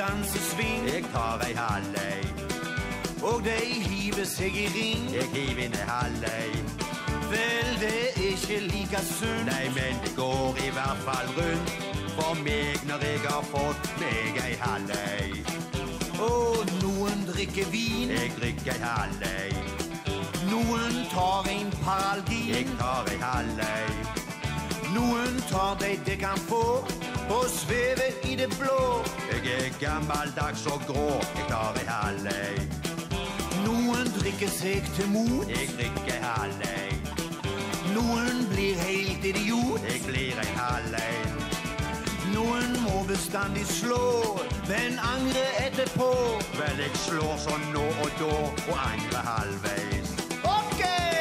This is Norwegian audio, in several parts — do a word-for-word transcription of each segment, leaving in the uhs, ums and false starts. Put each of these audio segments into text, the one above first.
dansesving. Jeg tar ei halvøy. Og de hiver seg i ring. Jeg hiver inn ei halvøy. Vel, det er ikke like sunt. Nei, men det går i hvert fall rundt for meg når jeg har fått meg ei halvøy. Og noen drikker vin. Jeg drikker ei halvøy. Noen tar en paralgin. Jeg tar ei halvøy. Noen tar de det kan få og svever i det blå. Jeg er gammeldags og grå. Jeg tar ei halvøy. Noen drikker seg til mot. Jeg drikker ei halvøy. Noen blir helt idiot. Jeg blir en halvøy. Noen må bestandig slå, men angre etterpå. Vel, jeg slår sånn nå og da, og angre halvveis. Ok!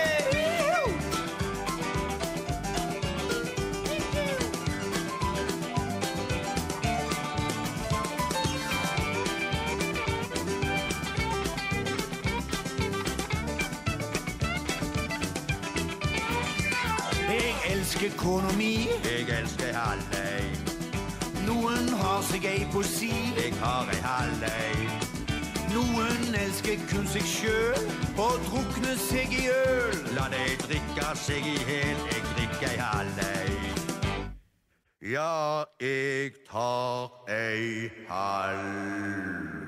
Jeg elsker økonomi. Jeg elsker halvøy. Noen har seg ei poesi. Jeg har ei halvøy. Noen elsker kun seg sjøl og drukner seg i øl. La deg drikke seg i hel. Jeg drikker ei halvøy. Ja, jeg tar ei halvøy.